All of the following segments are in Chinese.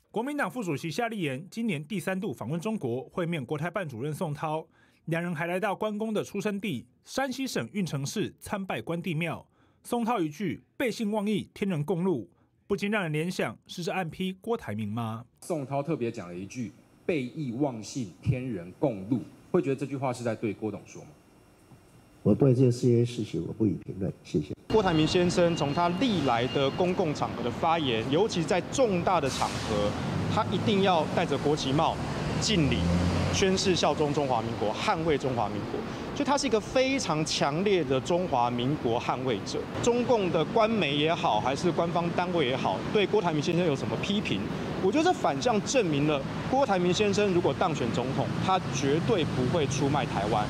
国民党副主席夏立言今年第3度访问中国，会面国台办主任宋涛，两人还来到关公的出生地山西省运城市参拜关帝庙。宋涛一句“背信忘义，天人共怒”，不禁让人联想，是这暗批郭台铭吗？ 宋涛特别讲了一句“背义忘信，天人共怒”，会觉得这句话是在对郭董说吗？ 我对这些事情我不予评论，谢谢。 郭台铭先生从他历来的公共场合的发言，尤其在重大的场合，他一定要戴着国旗帽敬礼，宣誓效忠中华民国，捍卫中华民国。所以他是一个非常强烈的中华民国捍卫者。中共的官媒也好，还是官方单位也好，对郭台铭先生有什么批评？我觉得这反向证明了郭台铭先生如果当选总统，他绝对不会出卖台湾。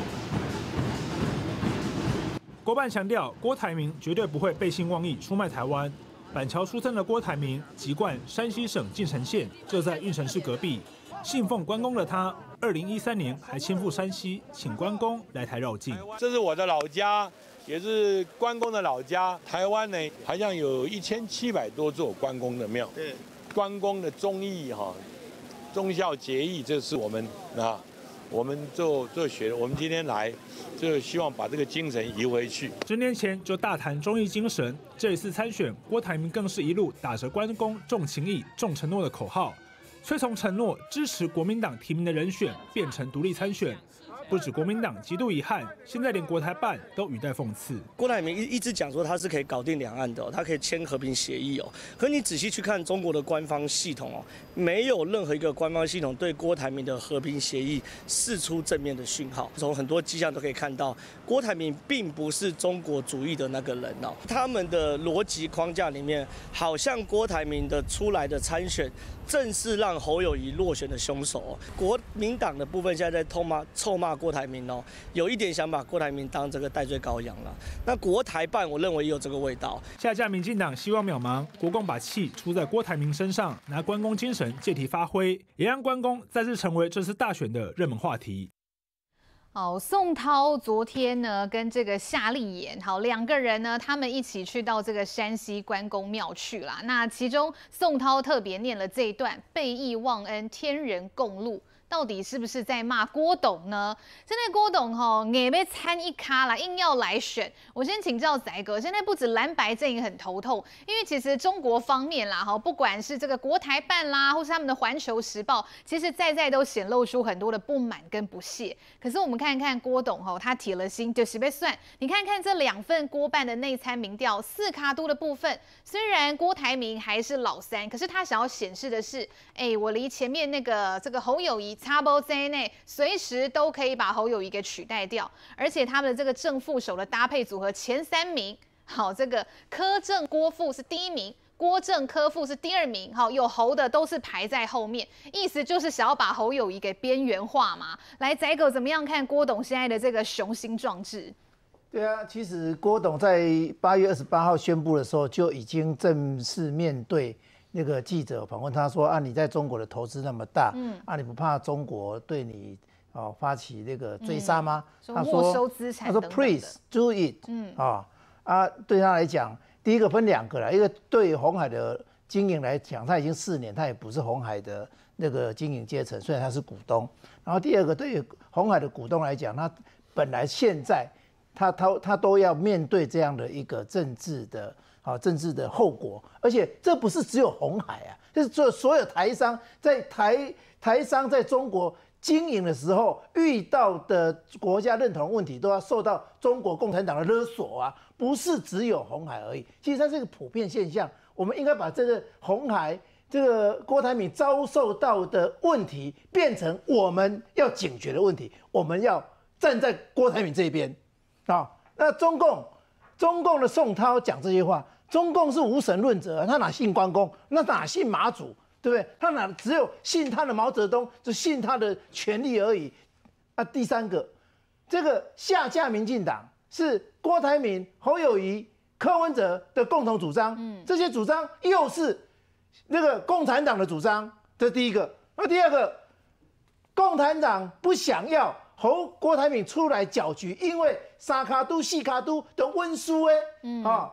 国办强调，郭台铭绝对不会背信忘义出卖台湾。板桥出生的郭台铭籍贯山西省晋城县，就在运城市隔壁。信奉关公的他，2013年还迁赴山西，请关公来台绕境。 这是我的老家，也是关公的老家。台湾呢，好像有1700多座关公的庙。对，关公的忠义忠孝节义，这是我们做学的。我们今天来，就希望把这个精神移回去。 10年前就大谈忠义精神，这一次参选，郭台铭更是一路打着关公重情义、重承诺的口号，却从承诺支持国民党提名的人选变成独立参选。不止国民党极度遗憾，现在连国台办都语带讽刺。 郭台铭一直讲说他是可以搞定两岸的他可以签和平协议可你仔细去看中国的官方系统没有任何一个官方系统对郭台铭的和平协议释出正面的讯号。从很多迹象都可以看到，郭台铭并不是中国主义的那个人他们的逻辑框架里面，好像郭台铭的出来的参选，正是让侯友宜落选的凶手国民党的部分现在在臭骂郭台铭有一点想把郭台铭当这个代罪羔羊了。那国台办我认为也有这个味道。 下架民进党希望渺茫，国共把气出在郭台铭身上，拿关公精神借题发挥，也让关公再次成为这次大选的热门话题。 宋涛昨天呢跟这个夏立言，两个人呢，他们一起去到这个山西关公庙去啦。那其中宋涛特别念了这一段“背义忘恩，天人共怒”。到底是不是在骂郭董呢？现在郭董也被参一咖啦，硬要来选。我先请教宰哥，现在不止蓝白阵营很头痛，因为其实中国方面啦，不管是这个国台办啦，或是他们的环球时报，其实在都显露出很多的不满跟不屑。可是我们看看郭董他铁了心就是被算。你看看这2份郭办的内参民调，4卡都的部分，虽然郭台铭还是老3，可是他想要显示的是，我离前面这个侯友宜差不多在内，随时都可以把侯友宜给取代掉，而且他们的这个正副手的搭配组合前3名，这个柯正郭副是第1名，郭正柯副是第2名，有侯的都是排在后面，意思就是想要把侯友宜给边缘化嘛。来，宰狗怎么样看郭董现在的这个雄心壮志？ 对啊，其实郭董在8月28号宣布的时候，就已经正式面对那个记者访问，他说你在中国的投资那么大，你不怕中国对你发起那个追杀吗？ 他说没收资产， 他说 Please do it，对他来讲，第一个分2个啦，一个对鸿海的经营来讲，他已经4年，他也不是鸿海的那个经营阶层，虽然他是股东。然后第2个，对于鸿海的股东来讲，他本来现在他都要面对这样的一个政治的后果，而且这不是只有鸿海这是所有台商在台商在中国经营的时候遇到的国家认同问题，都要受到中国共产党的勒索不是只有鸿海而已。其实它是一个普遍现象，我们应该把这个鸿海、这个郭台铭遭受到的问题，变成我们要警觉的问题，我们要站在郭台铭这一边那中共的宋涛讲这些话。中共是无神论者他哪信关公？那哪信马祖？对不对？他哪只有信他的毛泽东，就信他的权力而已。第3个，这个下架民进党是郭台铭、侯友宜、柯文哲的共同主张，这些主张又是那个共产党的主张，这是第一个。那第2个，共产党不想要郭台铭出来搅局，因为3卡都4卡都的温书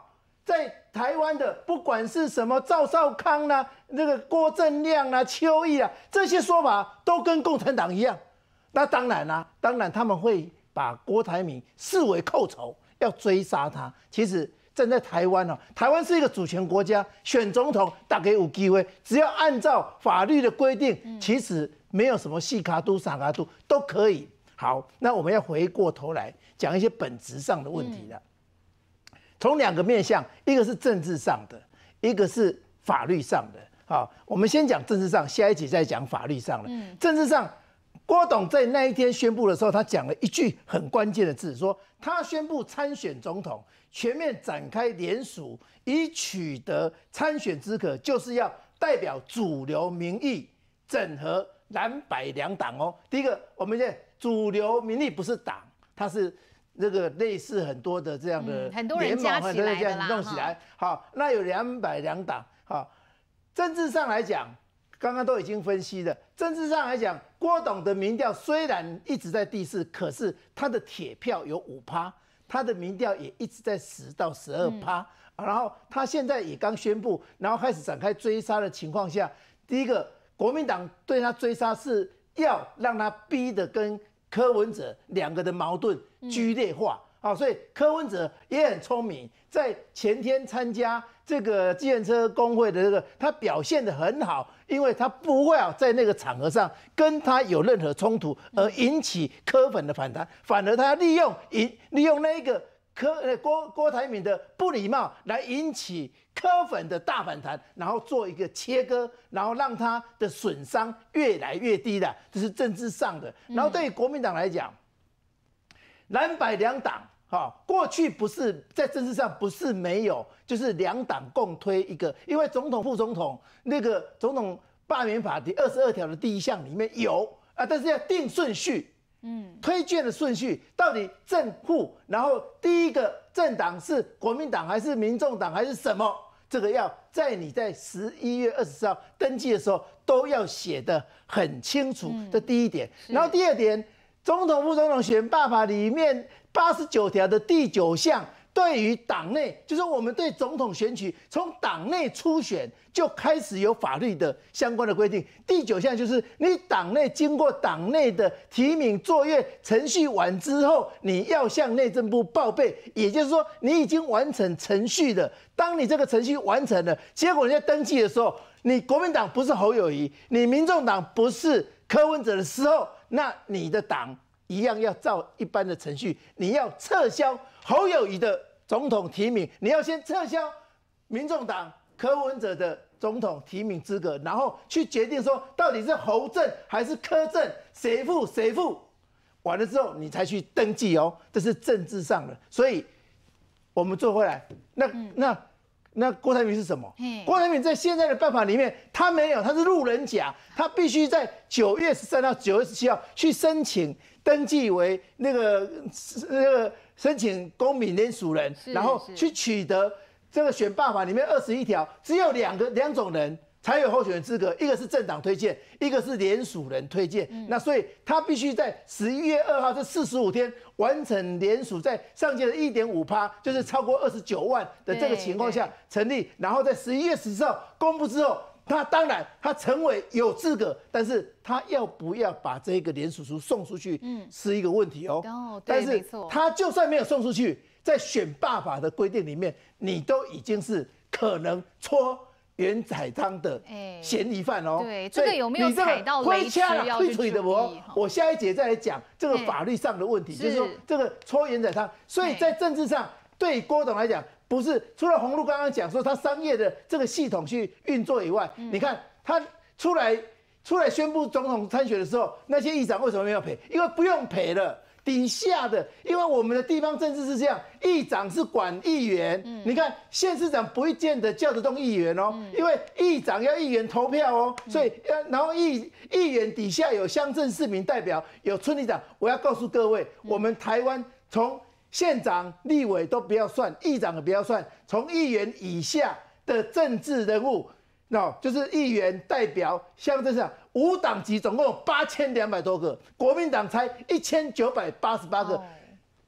在台湾的不管是什么赵少康啦、那个郭正亮啦、邱毅啊，这些说法都跟共产党一样。那当然啦、当然他们会把郭台铭视为寇仇，要追杀他。其实站在台湾哦，台湾是一个主权国家，选总统大概有机会，只要按照法律的规定，其实没有什么细卡度、傻卡度都可以。好，那我们要回过头来讲一些本质上的问题了。从2个面向，一个是政治上的，一个是法律上的。好，我们先讲政治上，下一集再讲法律上的。政治上，郭董在那一天宣布的时候，他讲了一句很关键的字，说他宣布参选总统，全面展开联署，以取得参选资格，就是要代表主流民意，整合蓝白两党哦。第一个，我们现在主流民意不是党，它是这个类似很多的这样的很多人加起来的啦， 弄起来。好，那有蓝白两党。好，政治上来讲，刚刚都已经分析了。政治上来讲，郭董的民调虽然一直在第4，可是他的铁票有5%，他的民调也一直在10到12%。然后他现在也刚宣布，然后开始展开追杀的情况下，第一个，国民党对他追杀是要让他逼得跟柯文哲2个的矛盾剧烈化。所以柯文哲也很聪明，在前天参加这个计程车工会的这个，他表现得很好，因为他不会在那个场合上跟他有任何冲突，而引起柯粉的反弹，反而他利用那一个郭台铭的不礼貌来引起柯粉的大反弹，然后做一个切割，然后让他的损伤越来越低的，这是政治上的。然后对于国民党来讲，蓝白两党。过去不是在政治上不是没有，就是2党共推一个，因为总统、副总统那个总统罢免法第22条的第1项里面有啊，但是要定顺序，推荐的顺序到底正副，然后第一个政党是国民党还是民众党还是什么，这个要在你在11月24号登记的时候都要写得很清楚，这第一点。然后第2点，总统、副总统选罢法里面89条的第9项，对于党内，就是我们对总统选举从党内初选就开始有法律的相关的规定。第9项就是你党内经过党内的提名作业程序完之后，你要向内政部报备，也就是说你已经完成程序了。当你这个程序完成了，结果人家登记的时候，你国民党不是侯友宜，你民众党不是柯文哲的时候，那你的党一样要照一般的程序，你要撤销侯友宜的总统提名，你要先撤销民众党柯文哲的总统提名资格，然后去决定说到底是侯正还是柯正，谁负谁负，完了之后你才去登记哦，这是政治上的。所以我们做回来，那郭台铭是什么？郭台铭在现在的办法里面，他没有，他是路人甲，他必须在9月13号、9月17号去申请登记为那个申请公民联署人，然后去取得这个选罢法里面21条，只有两种人才有候选人资格，一个是政党推荐，一个是联署人推荐。那所以他必须在11月2号这45天完成联署，在上届的1.5%，就是超过29万的这个情况下成立，然后在11月14号公布之后，他当然他成为有资格，但是他要不要把这个联署书送出去是一个问题哦。但是他就算没有送出去，在选罢法的规定里面，你都已经是可能戳袁载章的嫌疑犯哦。 对，这个有没有踩到雷区要去注意？ 我下一节再来讲这个法律上的问题，就是说这个戳袁载章。所以在政治上，对郭董来讲，不是除了洪路刚刚讲说他商业的这个系统去运作以外，你看他出来宣布总统参选的时候，那些议长为什么没有赔？因为不用赔了。底下的，因为我们的地方政治是这样，议长是管议员，你看县市长不会见得叫得动议员哦，因为议长要议员投票哦，所以然后议员底下有乡镇市民代表，有村里长。我要告诉各位，我们台湾从县长、立委都不要算，议长也不要算，从议员以下的政治人物，就是议员代表、乡镇市长。5党籍总共有8200多个，国民党才1988个。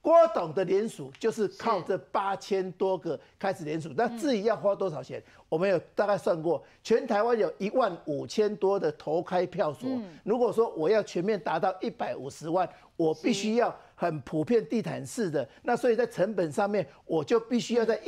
郭董的联署就是靠这8000多个开始联署，那至于要花多少钱，我们有大概算过，全台湾有15000多的投开票所。如果说我要全面达到150万，我必须要很普遍地毯式的，那所以在成本上面，我就必须要在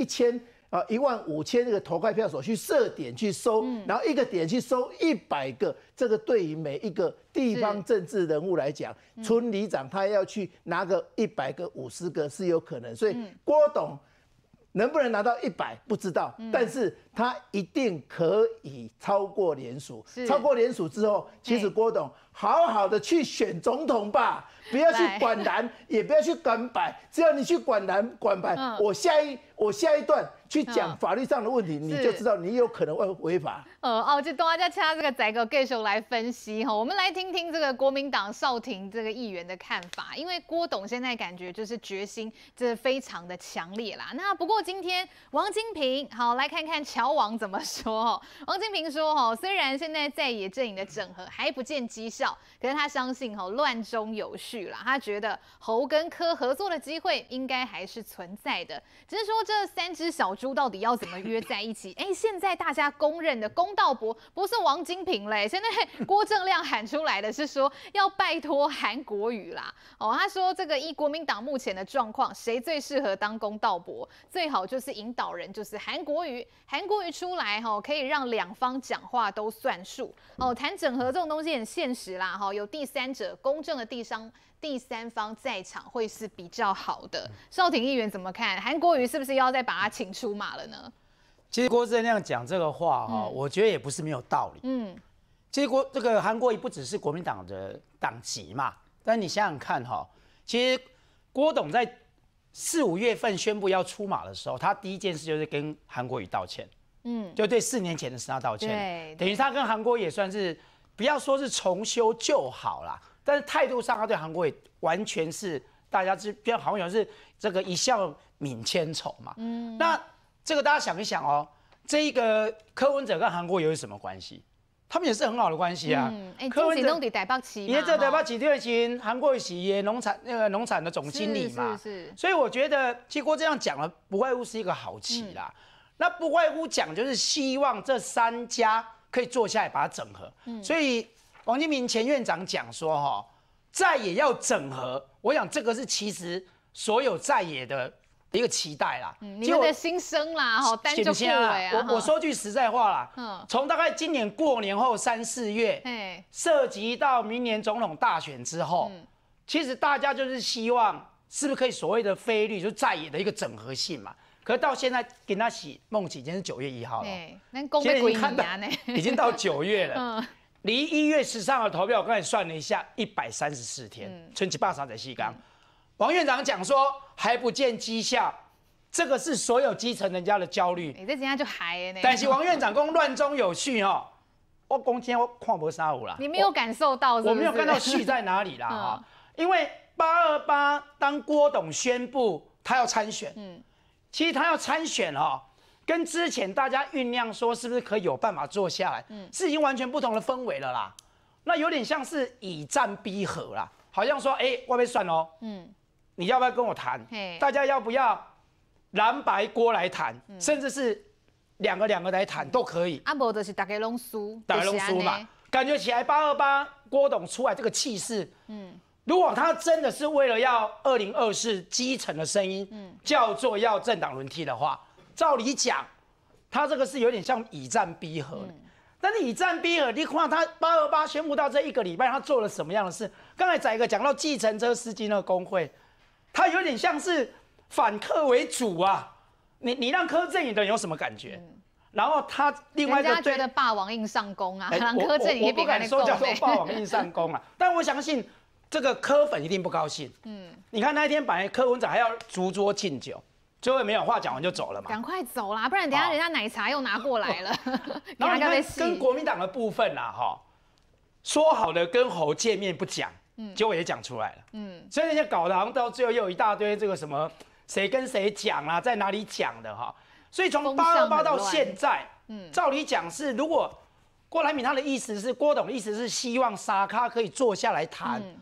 15000这个投开票所去设点去收，然后一个点去收100个，这个对于每一个地方政治人物来讲，村里长他要去拿个100个、50个是有可能，所以郭董能不能拿到100不知道，但是他一定可以超过联署。超过联署之后，其实郭董好好的去选总统吧，不要去管蓝，也不要去管白，只要你去管蓝管白，我下一段去讲法律上的问题，你就知道你有可能会违法。 就大家掐这个宰个继续来分析哈，我们来听听这个国民党少廷这个议员的看法，因为郭董现在感觉就是决心这非常的强烈啦。那不过今天王金平好来看看乔王怎么说。王金平说虽然现在在野阵营的整合还不见绩效，可是他相信乱中有序啦，他觉得侯跟柯合作的机会应该还是存在的，只是说这3只小猪到底要怎么约在一起？现在大家公认的公道伯不是王金平嘞，现在郭正亮喊出来的是说要拜托韩国瑜啦。他说这个依国民党目前的状况，谁最适合当公道伯？最好就是引导人就是韩国瑜，韩国瑜出来可以让两方讲话都算数。谈整合这种东西很现实啦，有第三者公正的第三方在场会是比较好的。少廷议员怎么看？韩国瑜是不是要再把他请出马了呢？ 其实郭正亮讲这个话我觉得也不是没有道理。其实这个韩国瑜不只是国民党的党籍嘛，但你想想看其实郭董在4、5月份宣布要出马的时候，他第一件事就是跟韩国瑜道歉。就对4年前的事他道歉，等于他跟韩国瑜也算是不要说是重修旧好啦，但是态度上他对韩国瑜完全是大家比较好像是这个一笑泯千愁嘛。那这个大家想一想这一个柯文哲跟韩国瑜有什么关系？他们也是很好的关系啊。 柯文哲在台北市嘛， 因为这台北市第二期韩国瑜是也农产的总经理嘛，所以我觉得其实郭这样讲了，不外乎是一个好棋啦。那不外乎讲就是希望这3家可以坐下来把它整合。所以王金平前院长讲说在野要整合，我想这个是其实所有在野的一个期待啦。 你们的心声啦，单就过啊。 我说句实在话啦，从大概今年过年后3、4月，涉及到明年总统大选之后，其实大家就是希望是不是可以所谓的非绿，就在野的一个整合性嘛。可是到现在跟他梦起，今天是9月1号了， 现在已经到9月了，离1月13号的投票，我刚才算了一下，134天，春季霸场在西冈。王院长讲说还不见绩效，这个是所有基层人家的焦虑。 这人家就嗨呢。 但是王院长讲乱中有序我讲今天我看不上啦。 你没有感受到是不是？ 我没有看到序在哪里啦因为828当郭董宣布他要参选，其实他要参选跟之前大家酝酿说是不是可以有办法坐下来，是已经完全不同的氛围了啦。那有点像是以战逼和啦，好像说我被算你要不要跟我谈？大家要不要蓝白郭来谈，甚至是两个来谈都可以。 不就是大家拢输， 大家拢输嘛。感觉起来828郭董出来这个气势，如果他真的是为了要2024基层的声音，叫做要政党轮替的话，照理讲，他这个是有点像以战逼和。但是以战逼和，你看他828宣布到这1个礼拜，他做了什么样的事？刚才载一个讲到计程车司机那个工会，他有点像是反柯为主啊。你让柯阵营的人有什么感觉？然后他另外一个人家觉得霸王硬上弓啊，让柯阵营也不敢说叫做霸王硬上弓啊，但我相信。这个柯粉一定不高兴。你看那一天本来柯文哲还要逐桌敬酒，最后没有话讲完就走了嘛。 赶快走啦，不然等一下人家奶茶又拿过来了。 然后你看跟国民党的部分啦，说好的跟侯见面不讲，结果也讲出来了。所以人家搞得好像到最后又有一大堆这个什么谁跟谁讲啦，在哪里讲的所以从828到现在，照理讲是如果郭台铭他的意思是郭董的意思是希望沙卡可以坐下来谈。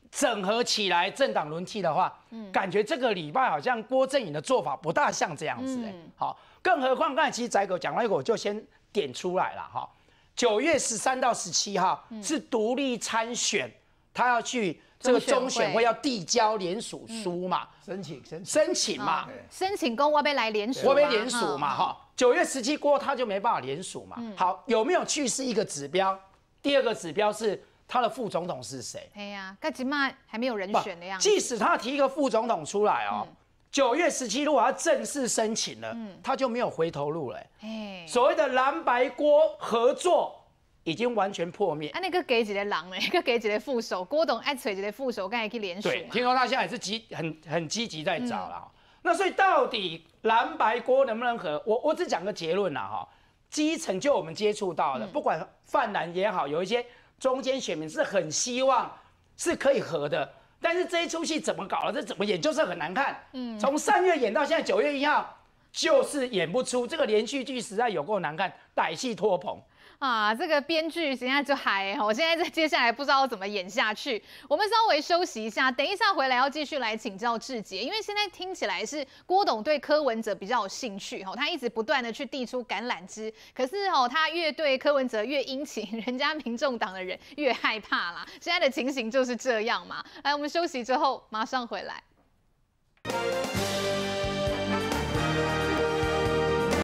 整合起来政党轮替的话，感觉这个礼拜好像郭正颖的做法不大像这样子好，更何况刚才其实宰狗讲到一个，我就先点出来了哈。9月13到17号是独立参选，他要去这个中选会要递交联署书嘛，申请嘛， 申请公我被来联署， 我被联署嘛哈。9月17过他就没办法联署嘛。好，有没有去是一个指标，第二个指标是他的副总统是谁？ 哎呀，干嘛嘛还没有人选的样子。 即使他提一个副总统出来哦，9月17如果他正式申请了，他就没有回头路了。所谓的蓝白郭合作已经完全破灭。 那个给几个狼呢？个给几个副手，郭董爱锤几个副手，刚才可以联署。 对，听说他现在也是很积极在找了。那所以到底蓝白郭能不能合？我只讲个结论啦哈。基层就我们接触到的，不管泛蓝也好，有一些中间选民是很希望是可以合的，但是这一出戏怎么搞了？这怎么演就是很难看。从3月演到现在9月1号，就是演不出。这个连续剧实在有够难看，歹戏拖棚。 啊，这个编剧现在就嗨，我现在接下来不知道怎么演下去。我们稍微休息一下，等一下回来要继续来请教志杰，因为现在听起来是郭董对柯文哲比较有兴趣，他一直不断的去递出橄榄枝，可是他越对柯文哲越殷勤，人家民众党的人越害怕啦。现在的情形就是这样嘛。来，我们休息之后马上回来。